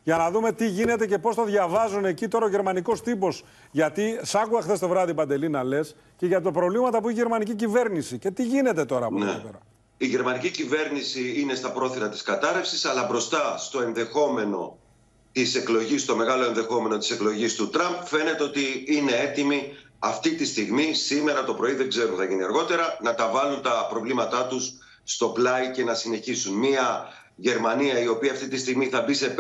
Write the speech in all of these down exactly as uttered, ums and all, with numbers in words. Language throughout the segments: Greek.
για να δούμε τι γίνεται και πώς το διαβάζουν εκεί τώρα ο γερμανικός τύπος. Γιατί σ' άκουγα χθες το βράδυ, Παντελή, να λες και για το προβλήματα που έχει η γερμανική κυβέρνηση. Και τι γίνεται τώρα από ναι. εδώ πέρα. Η γερμανική κυβέρνηση είναι στα πρόθυρα της κατάρρευσης, αλλά μπροστά στο ενδεχόμενο της εκλογής, το μεγάλο ενδεχόμενο της εκλογής του Τραμπ, φαίνεται ότι είναι έτοιμοι αυτή τη στιγμή, σήμερα το πρωί, δεν ξέρω, θα γίνει αργότερα, να τα βάλουν τα προβλήματά τους στο πλάι και να συνεχίσουν. Μία Γερμανία η οποία αυτή τη στιγμή θα μπει σε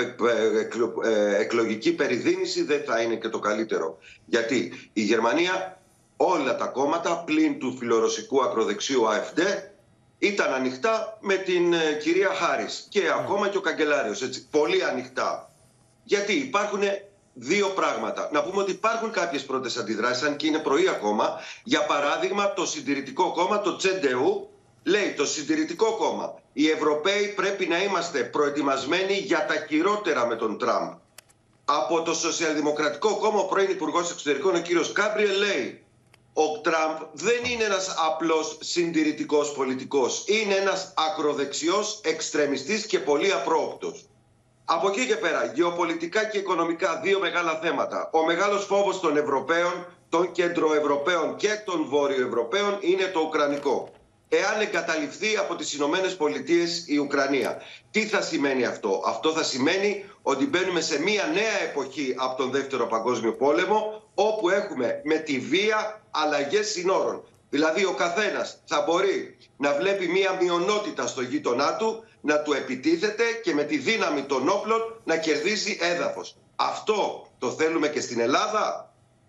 εκλογική περιδίνηση δεν θα είναι και το καλύτερο. Γιατί η Γερμανία, όλα τα κόμματα πλην του φιλορωσικού ακροδεξιού Α Φ Ντι ήταν ανοιχτά με την κυρία Χάρις και mm. ακόμα και ο καγκελάριος, έτσι, πολύ ανοιχτά. Γιατί υπάρχουν δύο πράγματα. Να πούμε ότι υπάρχουν κάποιες πρώτες αντιδράσεις, αν και είναι πρωί ακόμα. Για παράδειγμα, το Συντηρητικό Κόμμα, το Τσέ Ντι Γιου, λέει το Συντηρητικό Κόμμα, οι Ευρωπαίοι πρέπει να είμαστε προετοιμασμένοι για τα χειρότερα με τον Τραμπ. Από το Σοσιαλδημοκρατικό Κόμμα, ο πρώην Υπουργός Εξωτερικών, ο κύριος Γκάμπριελ, λέει ο Τραμπ δεν είναι ένας απλός συντηρητικός πολιτικός. Είναι ένας ακροδεξιός εξτρεμιστής και πολύ απρόοπτος. Από εκεί και πέρα, γεωπολιτικά και οικονομικά, δύο μεγάλα θέματα. Ο μεγάλος φόβος των Ευρωπαίων, των Κεντροευρωπαίων και των Βόρειο-Ευρωπαίων είναι το Ουκρανικό. Εάν εγκαταλειφθεί από τις Ηνωμένες Πολιτείες η Ουκρανία. Τι θα σημαίνει αυτό? Αυτό θα σημαίνει ότι μπαίνουμε σε μια νέα εποχή από τον Δεύτερο Παγκόσμιο Πόλεμο, όπου έχουμε με τη βία αλλαγές συνόρων. Δηλαδή ο καθένας θα μπορεί να βλέπει μια μειονότητα στο γείτονά του, να του επιτίθεται και με τη δύναμη των όπλων να κερδίζει έδαφος. Αυτό το θέλουμε και στην Ελλάδα?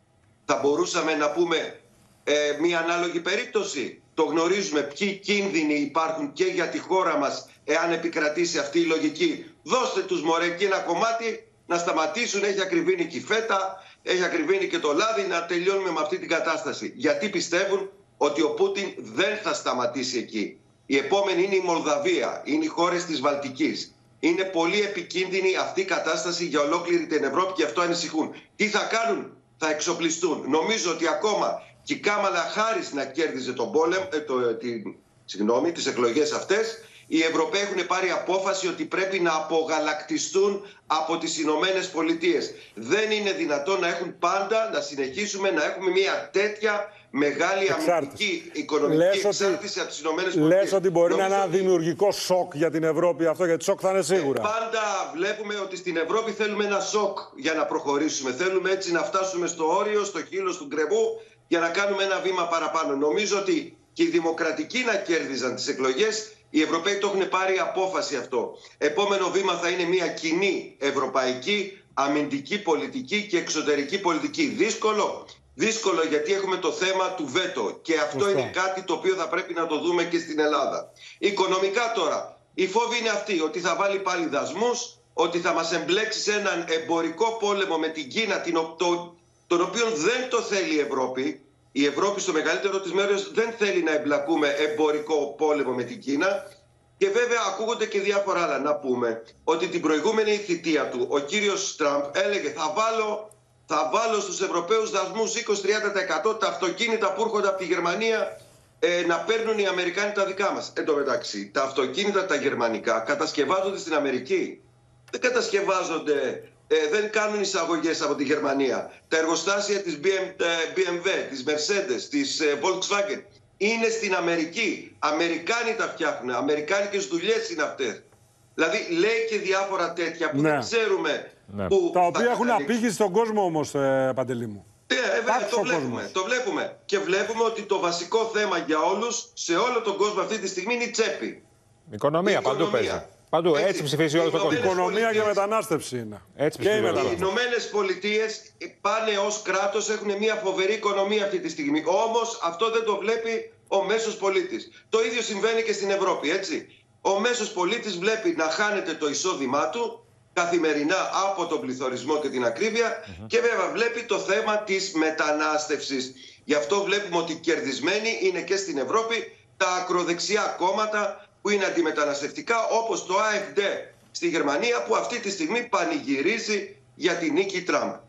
Θα μπορούσαμε να πούμε ε, μια ανάλογη περίπτωση? Το γνωρίζουμε ποιοι κίνδυνοι υπάρχουν και για τη χώρα μας εάν επικρατήσει αυτή η λογική. Δώστε τους μωρέ και ένα κομμάτι να σταματήσουν, έχει ακριβήνει και η φέτα, έχει ακριβήνει και το λάδι, να τελειώνουμε με αυτή την κατάσταση. Γιατί πιστεύουν ότι ο Πούτιν δεν θα σταματήσει εκεί. Η επόμενη είναι η Μολδαβία, είναι οι χώρες της Βαλτικής. Είναι πολύ επικίνδυνη αυτή η κατάσταση για ολόκληρη την Ευρώπη και αυτό ανησυχούν. Τι θα κάνουν? Θα εξοπλιστούν. Νομίζω ότι ακόμα και η Κάμαλα Χάρις να κέρδιζε τον πόλεμ, ε, το, τη, συγγνώμη, τις εκλογές αυτές, οι Ευρωπαίοι έχουν πάρει απόφαση ότι πρέπει να απογαλακτιστούν από τις Ηνωμένες Πολιτείες. Δεν είναι δυνατόν να έχουν πάντα, να συνεχίσουμε να έχουμε μια τέτοια μεγάλη αμυντική οικονομική λες εξάρτηση ότι, από τις Ηνωμένες Πολιτείες. Λες ότι μπορεί Νομίζω να είναι ένα δημιουργικό σοκ για την Ευρώπη αυτό, γιατί σοκ θα είναι σίγουρα. Ε, πάντα βλέπουμε ότι στην Ευρώπη θέλουμε ένα σοκ για να προχωρήσουμε. Θέλουμε έτσι να φτάσουμε στο όριο, στο χείλος του γκρεμού, για να κάνουμε ένα βήμα παραπάνω. Νομίζω ότι και οι δημοκρατικοί να κέρδιζαν τις εκλογές, οι Ευρωπαίοι το έχουν πάρει απόφαση αυτό. Επόμενο βήμα θα είναι μια κοινή ευρωπαϊκή αμυντική πολιτική και εξωτερική πολιτική. Δύσκολο. Δύσκολο γιατί έχουμε το θέμα του βέτο και αυτό Φωστά. είναι κάτι το οποίο θα πρέπει να το δούμε και στην Ελλάδα. Οικονομικά τώρα, η φόβη είναι αυτή, ότι θα βάλει πάλι δασμούς, ότι θα μας εμπλέξει σε έναν εμπορικό πόλεμο με την Κίνα, την, το, τον οποίο δεν το θέλει η Ευρώπη. Η Ευρώπη στο μεγαλύτερο της μέρος δεν θέλει να εμπλακούμε εμπορικό πόλεμο με την Κίνα. Και βέβαια ακούγονται και διάφορα άλλα. Να πούμε ότι την προηγούμενη θητεία του ο κύριος Τραμπ έλεγε θα βάλω, θα βάλω στους Ευρωπαίους δασμούς είκοσι με τριάντα τοις εκατό τα αυτοκίνητα που έρχονται από τη Γερμανία ε, να παίρνουν οι Αμερικάνοι τα δικά μας. Εν τω μεταξύ τα αυτοκίνητα τα γερμανικά κατασκευάζονται στην Αμερική. Δεν κατασκευάζονται... Ε, δεν κάνουν εισαγωγές από τη Γερμανία. Τα εργοστάσια της μπι εμ ντάμπλιου, της Mercedes, της ε, Volkswagen είναι στην Αμερική. Αμερικάνοι τα φτιάχνουν. Αμερικάνικες δουλειές είναι αυτές. Δηλαδή λέει και διάφορα τέτοια που ναι. δεν ξέρουμε ναι. που τα οποία έχουν απήγει στον κόσμο όμως, ε, Παντελή μου. Ναι, ε, βέβαια, το βλέπουμε, το βλέπουμε. Και βλέπουμε ότι το βασικό θέμα για όλους σε όλο τον κόσμο αυτή τη στιγμή είναι η τσέπη. Οικονομία, η παντού οικονομία. παίζει. Παντού, έτσι, έτσι ψηφίζει όλο το κόσμο. Οικονομία και μετανάστευση είναι. Έτσι και οι Ηνωμένες Πολιτείες πάνε ως κράτος, έχουν μια φοβερή οικονομία αυτή τη στιγμή. Όμως αυτό δεν το βλέπει ο μέσος πολίτης. Το ίδιο συμβαίνει και στην Ευρώπη, έτσι. Ο μέσος πολίτης βλέπει να χάνεται το εισόδημά του καθημερινά από τον πληθωρισμό και την ακρίβεια mm-hmm. και βέβαια βλέπει το θέμα της μετανάστευσης. Γι' αυτό βλέπουμε ότι κερδισμένοι είναι και στην Ευρώπη τα ακροδεξιά κόμματα που είναι αντιμεταναστευτικά, όπως το Α Φ Ντι στη Γερμανία, που αυτή τη στιγμή πανηγυρίζει για την νίκη Τραμπ.